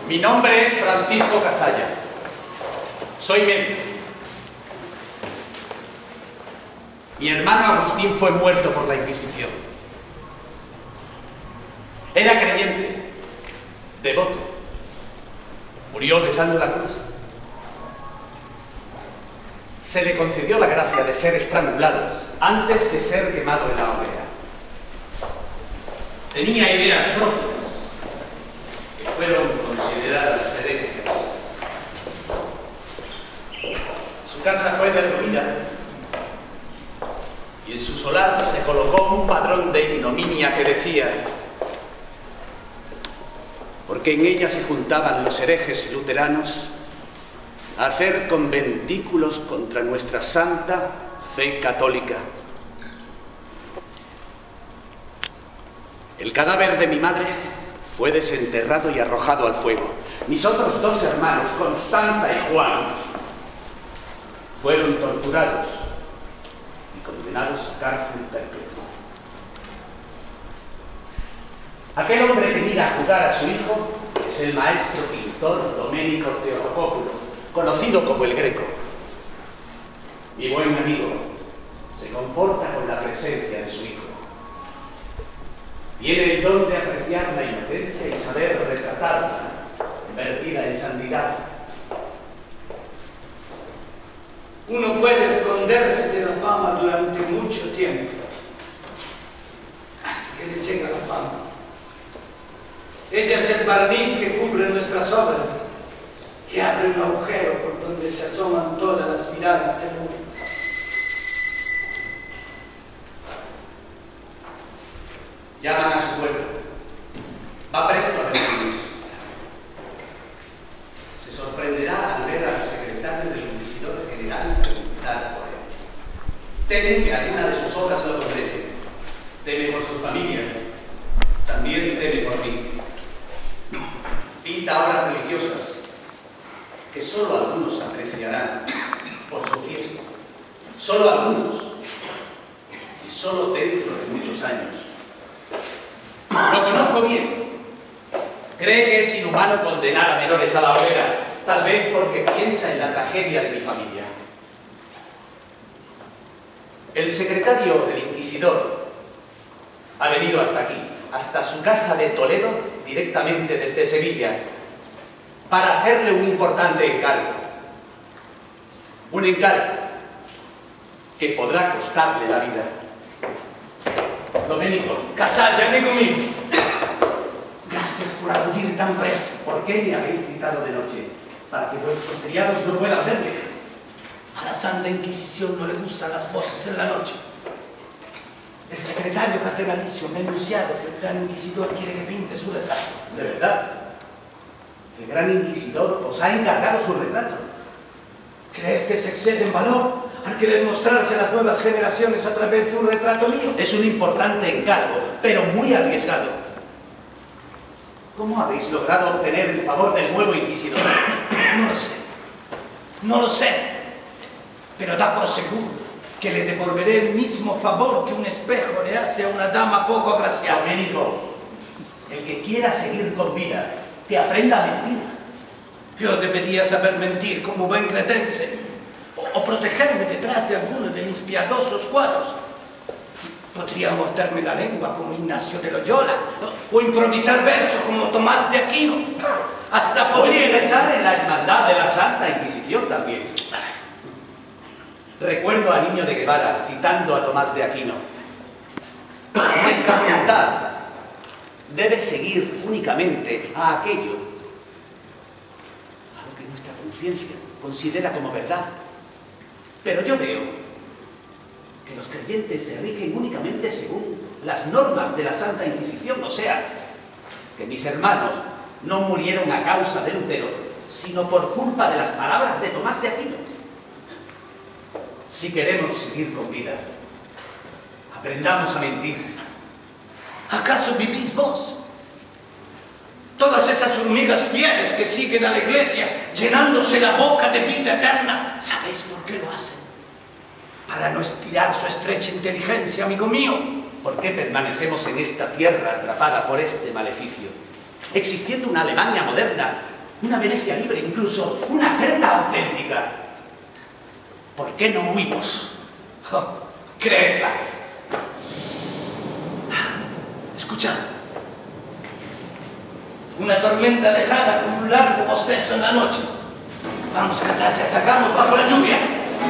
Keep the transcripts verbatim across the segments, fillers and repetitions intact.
Mi nombre es Francisco Cazalla. Soy médico. Mi hermano Agustín fue muerto por la Inquisición. Era creyente, devoto. Murió besando la cruz. Se le concedió la gracia de ser estrangulado antes de ser quemado en la hoguera. Tenía ideas propias que fueron consideradas heréticas. Su casa fue derruida y en su solar se colocó un padrón de ignominia que decía: porque en ella se juntaban los herejes luteranos a hacer conventículos contra nuestra santa fe católica. El cadáver de mi madre fue desenterrado y arrojado al fuego. Mis otros dos hermanos, Constanza y Juan, fueron torturados y condenados a cárcel perpetua. Aquel hombre que mira jugar a su hijo es el maestro pintor Domenico Theotocópulo, conocido como el Greco. Mi buen amigo se conforta con la presencia de su hijo. Tiene el don de apreciar la inocencia y saber retratarla, convertida en santidad. Uno puede esconderse de la fama durante mucho tiempo, hasta que le llega la fama. Ella es el barniz que cubre nuestras obras y abre un agujero por donde se asoman todas las miradas del mundo. Llaman a su pueblo. Va presto a recibirlos. Se sorprenderá al ver al secretario del Inquisidor General preguntar por él. Teme que alguna de sus obras lo condene. Teme por su familia. También teme por mí. Pinta obras religiosas que solo algunos apreciarán por su riesgo. Solo algunos. Y solo dentro de muchos años. Lo conozco bien. Cree que es inhumano condenar a menores a la hoguera, tal vez porque piensa en la tragedia de mi familia. El secretario del Inquisidor ha venido hasta aquí, hasta su casa de Toledo, directamente desde Sevilla, para hacerle un importante encargo. Un encargo que podrá costarle la vida. Domenico. Cazalla, amigo mío. Gracias por acudir tan presto. ¿Por qué me habéis citado de noche? Para que vuestros criados no puedan verme. A la Santa Inquisición no le gustan las voces en la noche. El secretario cardenalicio me ha anunciado que el Gran Inquisidor quiere que pinte su retrato. ¿De verdad? ¿El Gran Inquisidor os ha encargado su retrato? ¿Crees que se excede en valor al querer mostrarse a las nuevas generaciones a través de un retrato mío? Es un importante encargo, pero muy arriesgado. ¿Cómo habéis logrado obtener el favor del nuevo Inquisidor? No lo sé. No lo sé. Pero da por seguro que le devolveré el mismo favor que un espejo le hace a una dama poco agraciada. Domenico, el que quiera seguir con vida, que aprenda a mentir. Yo debería saber mentir como buen cretense, o, o protegerme detrás de alguno de mis piadosos cuadros. Podría morderme la lengua como Ignacio de Loyola, o improvisar verso como Tomás de Aquino. Hasta podría ingresar en la hermandad de la Santa Inquisición también. Recuerdo a Niño de Guevara citando a Tomás de Aquino: nuestra voluntad debe seguir únicamente a aquello a lo que nuestra conciencia considera como verdad. Pero yo veo que los creyentes se rigen únicamente según las normas de la Santa Inquisición, o sea, que mis hermanos no murieron a causa de Lutero, sino por culpa de las palabras de Tomás de Aquino. Si queremos seguir con vida, aprendamos a mentir. ¿Acaso vivís vos? Todas esas hormigas fieles que siguen a la iglesia, llenándose la boca de vida eterna, ¿sabéis por qué lo hacen? Para no estirar su estrecha inteligencia, amigo mío. ¿Por qué permanecemos en esta tierra atrapada por este maleficio? Existiendo una Alemania moderna una Venecia libre, incluso una Creta auténtica. ¿Por qué no huimos? Oh, Creta. Escucha. Una tormenta lejana con un largo bostezo en la noche. Vamos, Catalla, sacamos bajo la lluvia.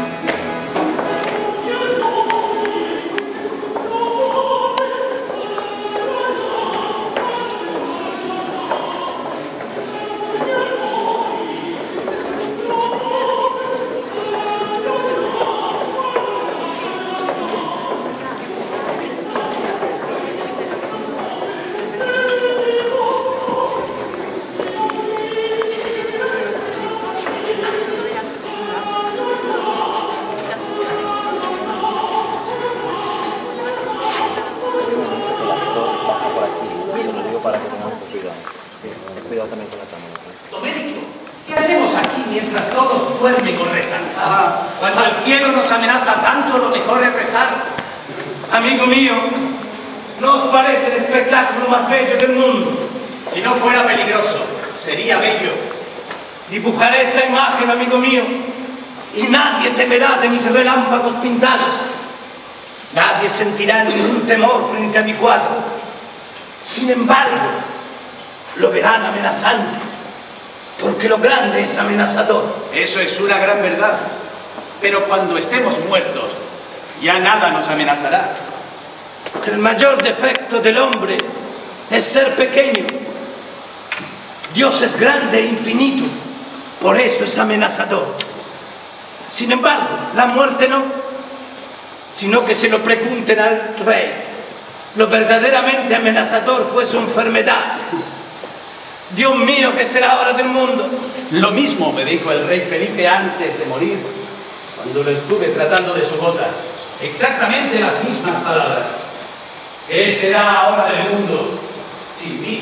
Domenico, ¿qué hacemos aquí mientras todos duermen o rezan? Ah, cuando el cielo nos amenaza tanto, lo mejor es rezar. Amigo mío, ¿no os parece el espectáculo más bello del mundo? Si no fuera peligroso, sería bello. Dibujaré esta imagen, amigo mío, y nadie temerá de mis relámpagos pintados. Nadie sentirá ningún temor frente a mi cuadro. Sin embargo, lo verán amenazante, porque lo grande es amenazador. Eso es una gran verdad. Pero cuando estemos muertos, ya nada nos amenazará. El mayor defecto del hombre es ser pequeño. Dios es grande e infinito, por eso es amenazador. Sin embargo, la muerte no, sino que se lo pregunten al rey. Lo verdaderamente amenazador fue su enfermedad. Dios mío, ¿qué será ahora del mundo? Lo mismo me dijo el rey Felipe antes de morir, cuando lo estuve tratando de su gota. Exactamente las mismas palabras. ¿Qué será ahora del mundo sin mí?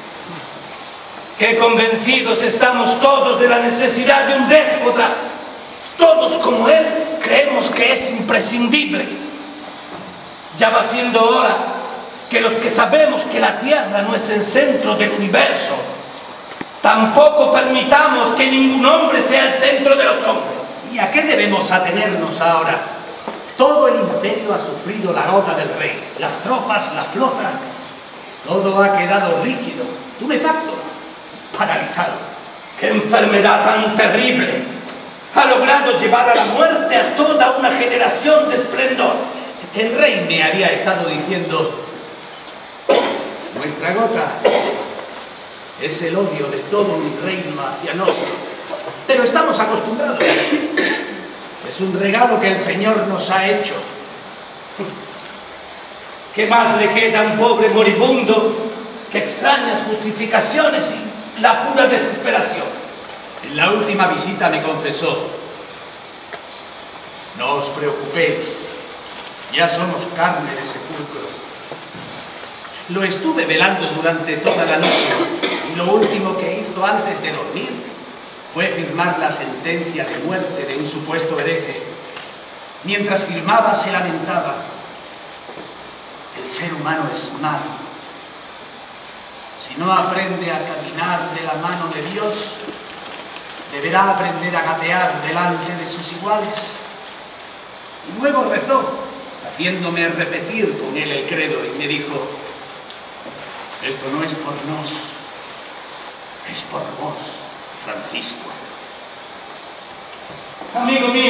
Qué convencidos estamos todos de la necesidad de un déspota. Todos como él creemos que es imprescindible. Ya va siendo hora que los que sabemos que la Tierra no es el centro del universo, tampoco permitamos que ningún hombre sea el centro de los hombres. ¿Y a qué debemos atenernos ahora? Todo el imperio ha sufrido la gota del rey, las tropas, la flota. Todo ha quedado rígido, tumefacto, paralizado. ¡Qué enfermedad tan terrible! Ha logrado llevar a la muerte a toda una generación de esplendor. El rey me había estado diciendo: nuestra gota es el odio de todo un reino hacia nosotros. Pero estamos acostumbrados. Es un regalo que el Señor nos ha hecho. ¿Qué más le queda a un pobre moribundo que extrañas justificaciones y la pura desesperación? En la última visita me confesó: no os preocupéis, ya somos carne de sepulcro. Lo estuve velando durante toda la noche y lo último que hizo antes de dormir fue firmar la sentencia de muerte de un supuesto hereje. Mientras firmaba se lamentaba: el ser humano es malo. Si no aprende a caminar de la mano de Dios, deberá aprender a gatear delante de sus iguales. Y luego rezó, haciéndome repetir con él el credo, y me dijo: esto no es por nos, es por vos, Francisco. Amigo mío,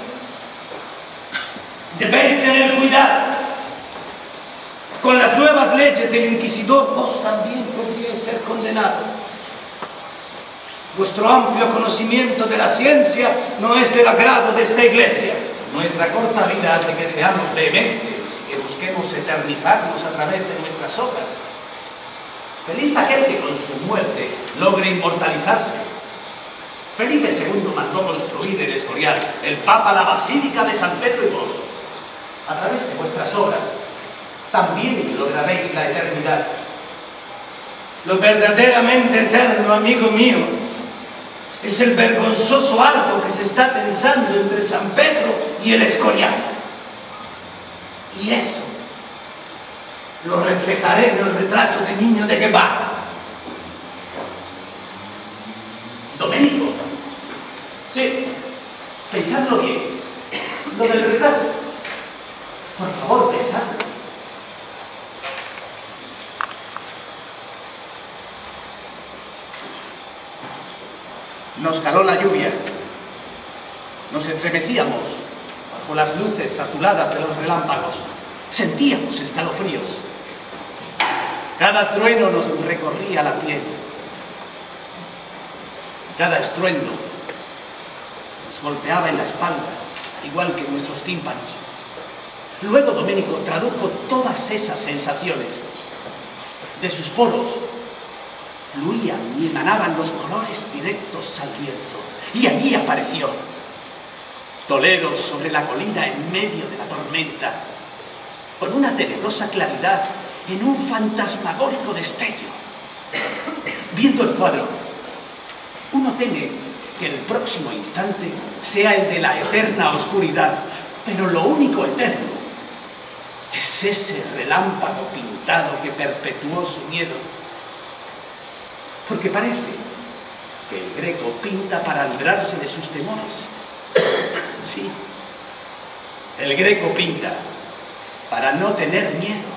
debéis tener cuidado. Con las nuevas leyes del inquisidor, vos también podríais ser condenados. Vuestro amplio conocimiento de la ciencia no es del agrado de esta iglesia. Nuestra corta vida hace que seamos vehementes, que busquemos eternizarnos a través de nuestras obras. Feliz aquel que con su muerte logre inmortalizarse. Felipe segundo mandó construir en Escorial, el Papa, la Basílica de San Pedro y vos. A través de vuestras obras también lograréis la eternidad. Lo verdaderamente eterno, amigo mío, es el vergonzoso arco que se está tensando entre San Pedro y el Escorial. Y eso lo reflejaré en el retrato de Niño de Guevara. pensadlo bien. Lo del retrato. Por favor, pensadlo. Nos caló la lluvia. Nos estremecíamos bajo las luces azuladas de los relámpagos. Sentíamos escalofríos. Cada trueno nos recorría la piel. Cada estruendo nos golpeaba en la espalda, igual que nuestros tímpanos. Luego Domenico tradujo todas esas sensaciones. De sus poros fluían y emanaban los colores directos al viento. Y allí apareció Toledo sobre la colina en medio de la tormenta, con una tenebrosa claridad en un fantasmagórico destello. Viendo el cuadro, uno teme que el próximo instante sea el de la eterna oscuridad, pero lo único eterno es ese relámpago pintado que perpetuó su miedo. Porque parece que el Greco pinta para librarse de sus temores. Sí, el Greco pinta para no tener miedo.